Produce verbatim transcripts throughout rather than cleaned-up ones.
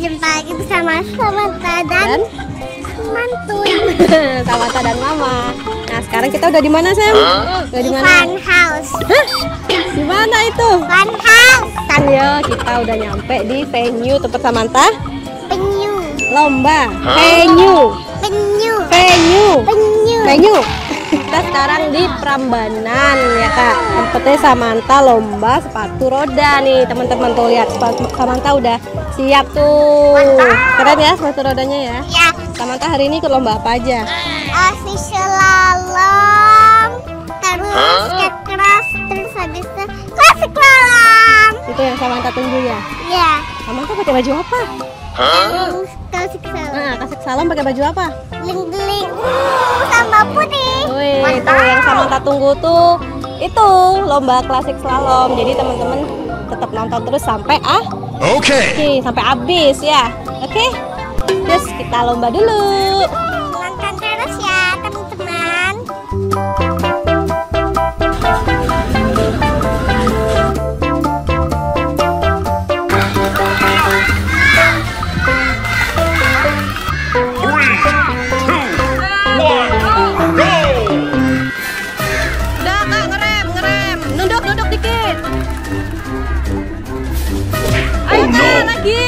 Jumpa lagi bersama Samantha dan, dan? Mantuy. Samantha dan Mama. Nah, sekarang kita udah di mana, Sam? Udah di mana? Fun house. Hah? Di mana itu? Fun house. Kan ya, kita udah nyampe di venue tempat Samantha. Penyu. Lomba. Venue. Penyu. Venue. Penyu. Venue. Kita sekarang di Prambanan ya Kak. Tempatnya Samantha lomba sepatu roda nih teman-teman, tuh lihat sepatu Samantha udah siap tuh. Mantap. Keren ya sepatu rodanya ya. Ya. Samantha hari ini ikut lomba apa aja? Asli slalom. Terus skate cross. Terus habis itu klasik slalom. Itu yang Samantha tunggu ya. Ya. Samantha pakai baju apa? Terus klasik slalom. Nah, kasih salam pakai baju apa? Geling-geling. Uh, sama putih. Wih, itu yang Samantha tunggu tuh. Itu lomba klasik slalom. Jadi teman-teman tetap nonton terus sampai ah. Oke. Oke, sampai habis ya. Oke. Terus kita lomba dulu. Nonton terus ya teman-teman. Udah Kak, ngerem, ngerem. Nunduk, nunduk dikit. Ayo Kak, lagi.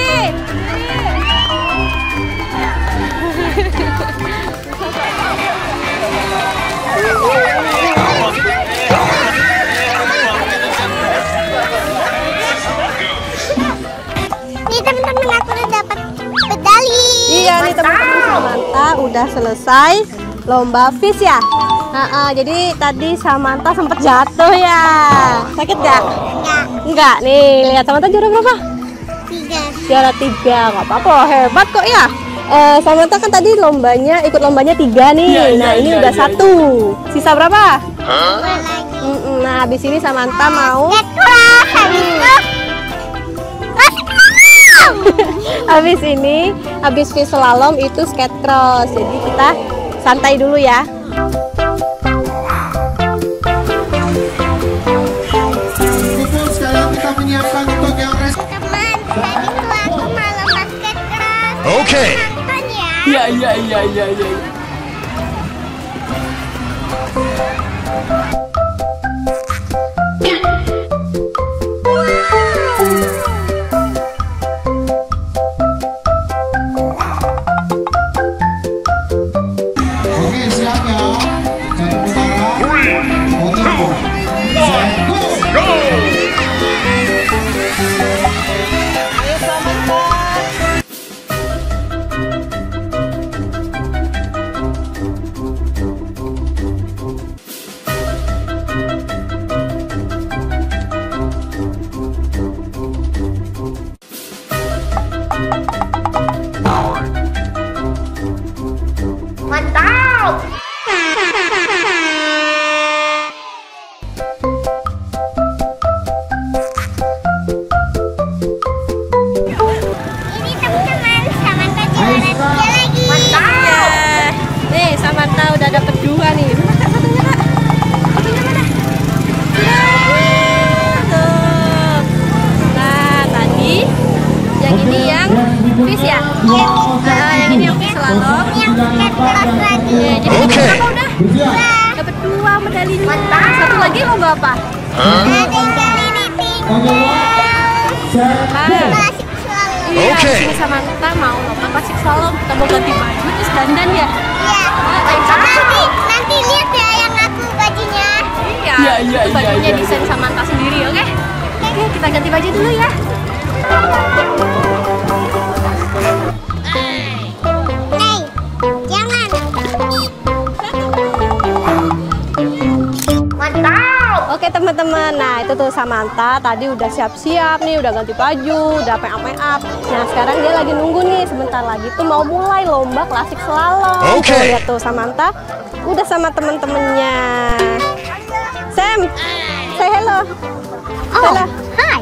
Nih teman-teman, aku udah dapat medali. Iya nih teman-teman, Samantha udah selesai lomba fish ya. Nah, uh, jadi tadi Samantha sempet jatuh ya. Sakit gak? Enggak, Enggak nih, lihat Samantha juara berapa? tiga. Juara tiga, nggak apa-apa, hebat kok ya. Eh, Samantha kan tadi lombanya, ikut lombanya tiga nih. Iya, iya, nah ini iya, udah iya, satu. Sisa berapa? Dua lagi. Mm-mm, nah habis ini Samantha mau. Skate cross. Habis itu klasik slalom. Habis ini, habis fish slalom itu skate cross. Jadi kita santai dulu ya. Kumpul sekarang kita menyiapkan untuk yang res. Teman, tadi tuh aku malam skate cross. Oke. Nonton ya. Iya iya iya iya iya. Oke, siap ya. Satu putaran. Foto. Set, go. Ayo Samantha. Mantap. Ini teman-teman, Samantha juara tiga lagi. Ya. Nih Samantha udah dapet dua nih. Mana Kak satunya Kak? Satunya mana? Ya, tuh. Nah tadi yang ini yang fish ya? Nah, yang ini yang fish slalom. Yang skate cross lagi. Ya, jadi Oke. dapat berapa udah? Dua. Dapat dua medalinya. Mantap. Satu lagi lomba apa? Ada yang keliliting. Nah, Klasik slalom. iya, Oke. di sini Samantha mau lomba klasik slalom. Kita mau ganti baju terus dandan ya? Iya. Nanti, nanti lihat ya yang aku bajunya. Iya, Iya, iya, itu bajunya iya, iya, desain Samantha sendiri, oke? Oke, kita ganti baju dulu ya. Hey, jangan. Mantap. Oke teman-teman, nah itu tuh Samantha tadi udah siap-siap nih, udah ganti baju, udah make up. Nah sekarang dia lagi nunggu nih, sebentar lagi tuh mau mulai lomba klasik slalom. Oke. Tuh, lihat tuh Samantha udah sama temen-temennya. Sam, say hello. Oh, Hello. hai.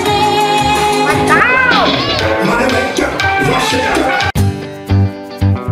Mantap.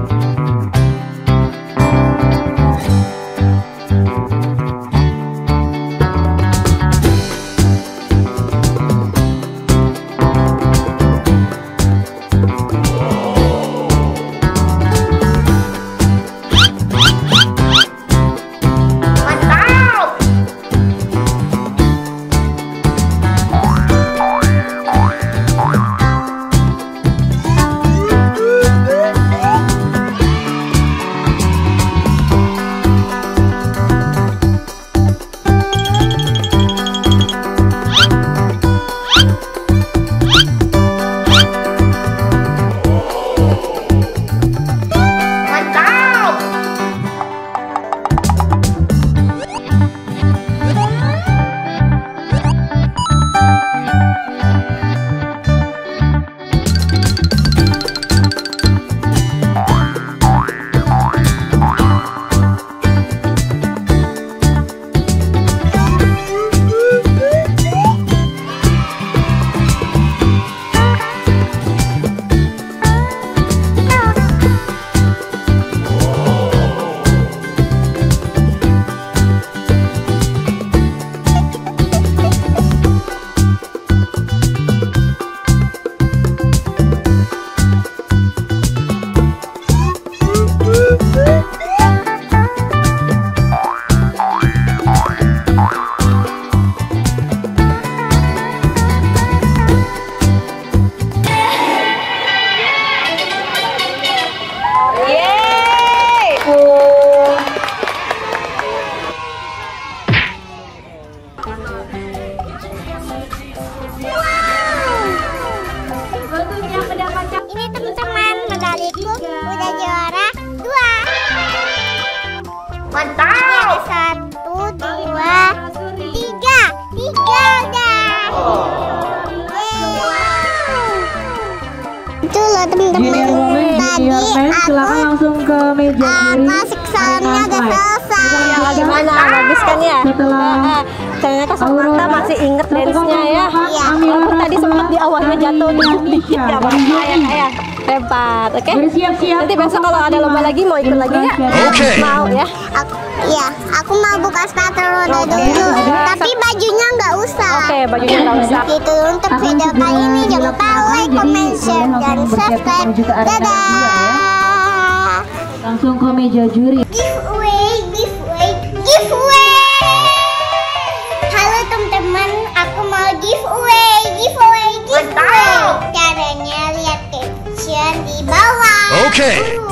Lucu loh teman-teman. Tadi aku langsung ke meja uh, klasik salamnya gak selesai. Ya, gimana? Bagus kan ya? Setelah ternyata Samantha masih inget dance-nya ya. Iya. Walaupun tadi sempat di awalnya jatuh dikit-dikit ya, apa-apa ya kayak hebat, oke? Bersiap-siap. Nanti besok kalau ada lomba lagi mau ikut lagi nggak? Oke. Mau ya? Aku, iya, aku mau buka sepatu roda Oke. dulu. Tapi bajunya nggak usah. Oke, bajunya nggak usah. Gitu untuk video kali ini jangan lupa like, comment, share, dan subscribe. Dadah. Langsung ke meja juri. Giveaway, giveaway, giveaway. Halo teman-teman, aku mau giveaway, giveaway, giveaway. Caranya lihat caption di bawah. Oke. Buruan.